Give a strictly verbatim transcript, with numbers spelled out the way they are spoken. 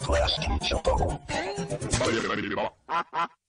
増やしてみちゃったの。